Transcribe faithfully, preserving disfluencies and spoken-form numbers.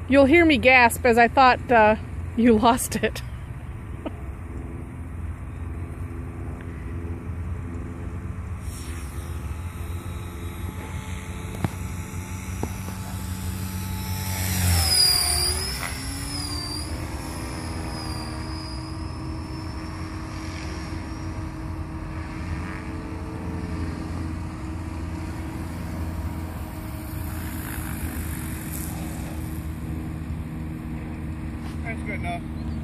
You'll hear me gasp as I thought uh, you lost it. That's good enough.